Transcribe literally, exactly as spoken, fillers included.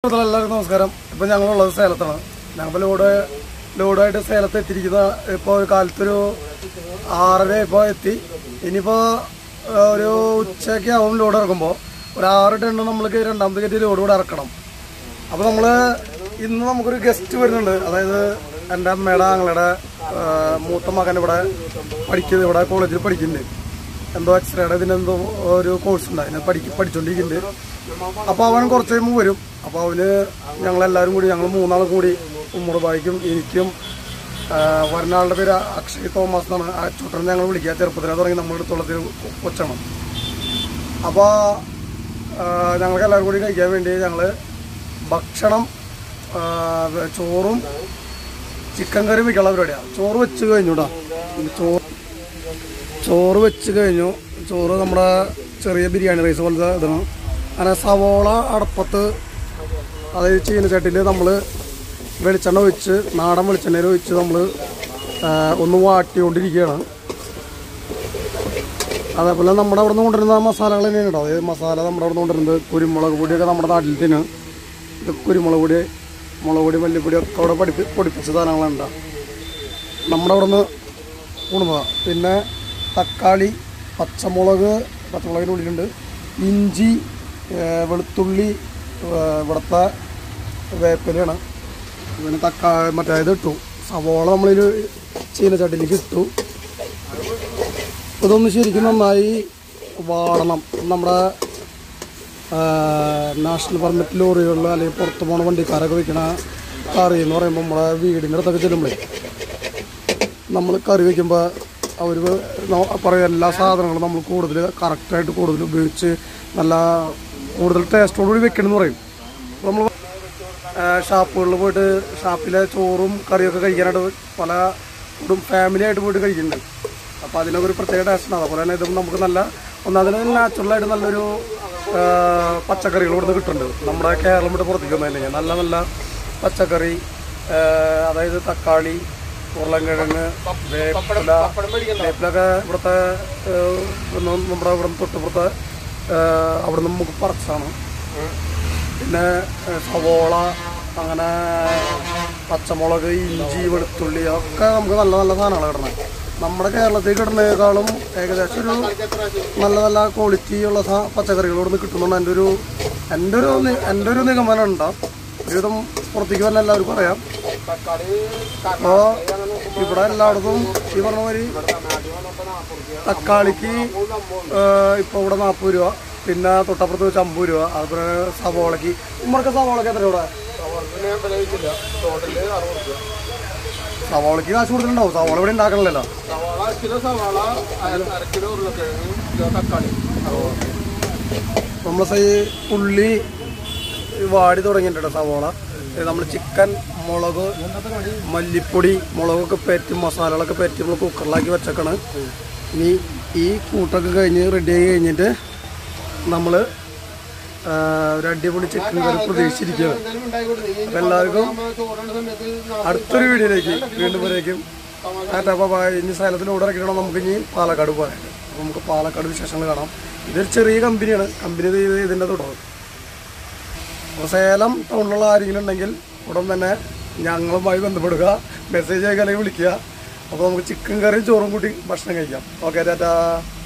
എല്ലാവർക്കും നമസ്കാരം. ഇപ്പം ഞങ്ങളുള്ളത് സേലത്താണ്. ഞങ്ങളിപ്പോൾ ലോഡ് ലോഡായിട്ട് സേലത്ത് എത്തിയിരിക്കുന്ന ഇപ്പോൾ ഒരു കാലത്തൊരു ആറര ഇപ്പോൾ എത്തി. ഇനിയിപ്പോൾ ഒരു ഉച്ചയ്ക്ക് ആവും ലോഡ് ഇറക്കുമ്പോൾ ഒരു ആറ് ടണ്ണ് നമ്മൾക്ക് രണ്ടാമത്തെ കയറ്റി ലോഡ് കൂടെ ഇറക്കണം. അപ്പോൾ നമ്മൾ ഇന്ന് നമുക്കൊരു ഗസ്റ്റ് വരുന്നുണ്ട്. അതായത് എൻ്റെ അമ്മയുടെ ആങ്ങളുടെ മൂത്ത മകൻ ഇവിടെ പഠിക്കുന്നത്, ഇവിടെ കോളേജിൽ പഠിക്കുന്നുണ്ട്. എന്തോ എക്സ്റേയുടെ ഇതിനെന്തോ ഒരു കോഴ്സ് ഉണ്ട്, അതിനെ പഠിക്ക പഠിച്ചുകൊണ്ടിരിക്കുന്നുണ്ട്. അപ്പോൾ അവൻ കുറച്ച് കഴിയുമ്പോൾ വരും. അപ്പോൾ അവന് ഞങ്ങളെല്ലാവരും കൂടി, ഞങ്ങൾ മൂന്നാളും കൂടി, ഉമ്മറുബായിക്കും എനിക്കും വരുന്നാളുടെ പേര് അക്ഷയ് തോമസ് എന്നാണ്. ആ ചുട്ടനെ ഞങ്ങൾ വിളിക്കുക. ചെറുപ്പത്തിനെ തുടങ്ങി നമ്മുടെ അടുത്തുള്ളത്തിൽ കൊച്ചാണ്. അപ്പോൾ ഞങ്ങൾക്ക് എല്ലാവരും കൂടി കഴിക്കാൻ വേണ്ടി ഞങ്ങൾ ഭക്ഷണം, ചോറും ചിക്കൻ കറിയും വയ്ക്കാനുള്ള പരിപാടിയാണ്. ചോറ് വെച്ച് കഴിഞ്ഞു കേട്ടോ. ചോറ് ചോറ് വെച്ച് കഴിഞ്ഞു. ചോറ് നമ്മുടെ ചെറിയ ബിരിയാണി റൈസ് പോലത്തെ ഇതാണ്. അങ്ങനെ സവോള അടപ്പത്ത്, അതായത് ചീനച്ചട്ടിയിൽ നമ്മൾ വെളിച്ചെണ്ണ ഒഴിച്ച്, നാടൻ വെളിച്ചെണ്ണയിൽ ഒഴിച്ച് നമ്മൾ ഒന്ന് വാട്ടിക്കൊണ്ടിരിക്കുകയാണ്. അതേപോലെ നമ്മുടെ അവിടെ നിന്ന് കൊണ്ടുവരുന്ന മസാലകൾ തന്നെയാണ് കേട്ടോ. അതായത് മസാല നമ്മുടെ അവിടെ നിന്ന് കൊണ്ടുവരുന്നത് കുരുമുളക് പൊടിയൊക്കെ നമ്മുടെ നാട്ടിൽ തന്നെ. ഇത് കുരുമുളക് പൊടി, മുളക് പൊടി, മല്ലിപ്പൊടി ഒക്കെ അവിടെ പഠിപ്പി പൊടിപ്പിച്ച സാധനങ്ങളുണ്ട് നമ്മുടെ അവിടെ നിന്ന് കൊണ്ടുപോകാം. പിന്നെ തക്കാളി, പച്ചമുളക്, പച്ചമുളകിൻ്റെ ഉള്ളിലുണ്ട് ഇഞ്ചി, വെളുത്തുള്ളി, ഇവിടുത്തെ വേപ്പിലയാണ്. പിന്നെ തക്കാളി മറ്റേ ഇത് ഇട്ടു. സവോള നമ്മളിൽ ചീനച്ചട്ടിയിലേക്ക് ഇട്ടു. ഇതൊന്ന് ശരിക്കും നന്നായി വാടണം. നമ്മുടെ നാഷണൽ പെർമിറ്റ് ലോറികളിൽ അല്ലെങ്കിൽ പുറത്ത് പോണ വണ്ടിക്കാരൊക്കെ വയ്ക്കണ കറി എന്ന് പറയുമ്പോൾ നമ്മുടെ വീടിൻ്റെ അടുത്തൊക്കെ ചെല്ലുമ്പോഴേ നമ്മൾ കറി വയ്ക്കുമ്പോൾ അവർ പറയും എല്ലാ സാധനങ്ങളും നമ്മൾ കൂടുതൽ കറക്റ്റായിട്ട് കൂടുതൽ ഉപയോഗിച്ച് നല്ല കൂടുതൽ ടേസ്റ്റോടുകൂടി വെക്കണമെന്ന് പറയും. നമ്മൾ ഷാപ്പുകളിൽ പോയിട്ട് ഷാപ്പിലെ ചോറും കറിയൊക്കെ കഴിക്കാനായിട്ട് പല കൂടും ഫാമിലി ആയിട്ട് പോയിട്ട് കഴിക്കുന്നുണ്ട്. അപ്പോൾ അതിനൊക്കെ ഒരു പ്രത്യേക ടേസ്റ്റാണ്. അതുപോലെ തന്നെ ഇതും നമുക്ക് നല്ല ഒന്നതിന് നാച്ചുറലായിട്ട് നല്ലൊരു പച്ചക്കറികൾ ഇവിടുന്ന് കിട്ടുന്നുണ്ട്. നമ്മുടെ കേരളം വിട്ട് പുറത്തേക്ക് വന്നതിന് നല്ല നല്ല പച്ചക്കറി, അതായത് തക്കാളി, ഉരുളൻകിഴങ്ങ്, വേപ്പില വേപ്പിലൊക്കെ ഇവിടുത്തെ നമ്മുടെ ഇവിടെ തൊട്ടുപുറത്ത് അവിടെ നിന്ന് നമുക്ക് പറിച്ചാണ്. പിന്നെ സവോള, അങ്ങനെ പച്ചമുളക്, ഇഞ്ചി, വെളുത്തുള്ളി ഒക്കെ നമുക്ക് നല്ല നല്ല സാധനങ്ങൾ കിട്ടണം. നമ്മുടെ കേരളത്തിൽ കിട്ടുന്നതിനേക്കാളും ഏകദേശം ഒരു നല്ല നല്ല ക്വാളിറ്റിയുള്ള പച്ചക്കറികൾ ഇവിടെ നിന്ന് കിട്ടുന്നുണ്ട്. എൻ്റെ ഒരു എൻ്റെ ഒരു എൻ്റെ ഒരു നിഗമനം ഉണ്ടാവും. ഒരുവിധം പുറത്തേക്ക് തന്നെ എല്ലാവരും പറയാം. അപ്പോൾ ഇവിടെ എല്ലായിടത്തും ഈ പറഞ്ഞ മാതിരി തക്കാളിക്ക് ഇപ്പോൾ ഇവിടെ നാൽപ്പത് രൂപ, പിന്നെ തൊട്ടപ്പുറത്ത് വെച്ച് അമ്പത് രൂപ. അതുപോലെ സവോളയ്ക്ക് ഉമ്മർക്ക് സവോളയ്ക്ക് എത്ര ഇവിടെ? സവോളയ്ക്ക് കാശ് കൊടുത്തിട്ടുണ്ടാവും. സവോള ഇവിടെ ഉണ്ടാക്കണല്ലോ. നമ്മളെ ഈ ഉള്ളി വാടി തുടങ്ങിയിട്ടുണ്ട്. സവോള നമ്മൾ ചിക്കൻ, മുളക്, മല്ലിപ്പൊടി, മുളകൊക്കെ പറ്റി മസാലകളൊക്കെ പറ്റി നമ്മൾ കുക്കറിലാക്കി വെച്ചേക്കാണ്. ഇനി ഈ കൂട്ടൊക്കെ കഴിഞ്ഞ് റെഡിയായി കഴിഞ്ഞിട്ട് നമ്മൾ ഒരു അടിപൊളി ചിക്കൻ കറി പ്രതീക്ഷിച്ചിരിക്കുകയാണ്. അപ്പം എല്ലാവർക്കും അടുത്തൊരു വീഡിയോയിലേക്ക് വീണ്ടും വരേക്കും അപ്പോൾ ഇനി സേലത്തിലൂടെ ഇറക്കിയിട്ടാണ് നമുക്ക് ഇനി പാലക്കാട് പോകാനായിട്ട്. അപ്പോൾ നമുക്ക് പാലക്കാട് വിശേഷങ്ങൾ കാണാം. ഇതൊരു ചെറിയ കമ്പനിയാണ്. കമ്പനി ഇതിൻ്റെ തുടങ്ങും. അപ്പോൾ സേലം ടൗണിലുള്ള ആരെങ്കിലും ഉണ്ടെങ്കിൽ ഉടൻ തന്നെ ഞങ്ങളുമായി ബന്ധപ്പെടുക, മെസ്സേജ് അയക്കുക അല്ലെങ്കിൽ വിളിക്കുക. അപ്പോൾ നമുക്ക് ചിക്കൻ കറിയും ചോറും കൂട്ടി ഭക്ഷണം കഴിക്കാം. ഓക്കെ, ടാറ്റാ.